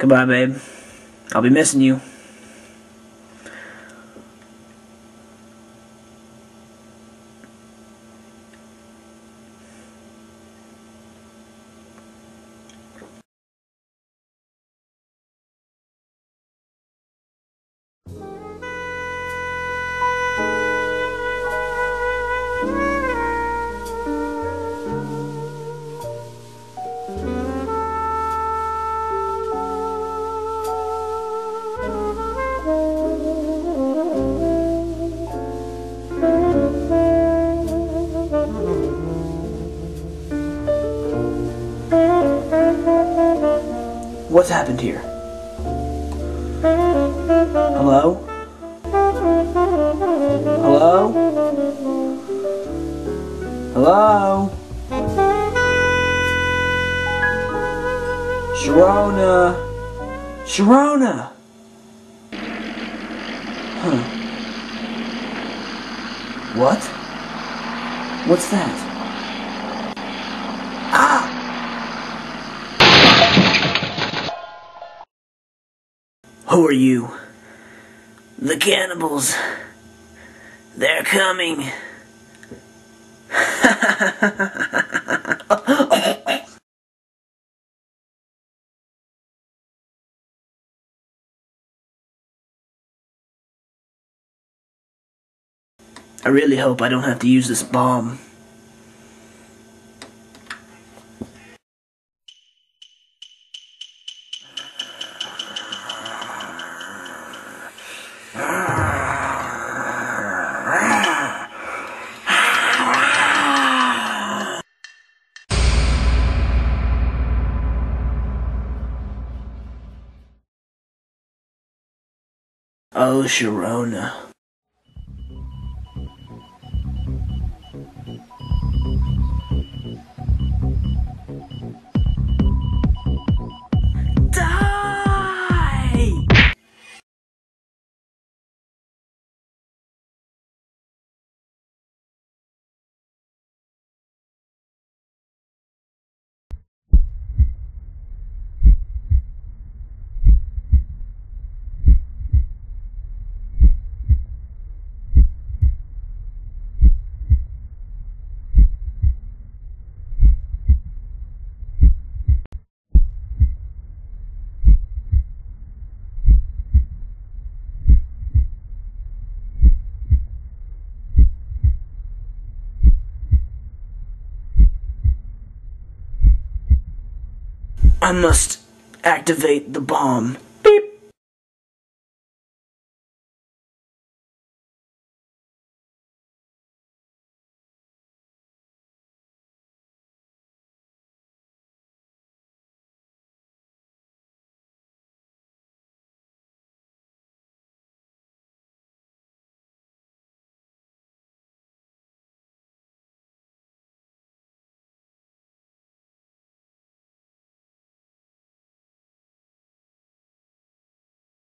Goodbye, babe. I'll be missing you. What's happened here? Hello? Hello? Hello? Sharona? Sharona! Huh. What? What's that? Ah! Who are you? The cannibals. They're coming. I really hope I don't have to use this bomb. Oh, Sharona. Die! I must activate the bomb.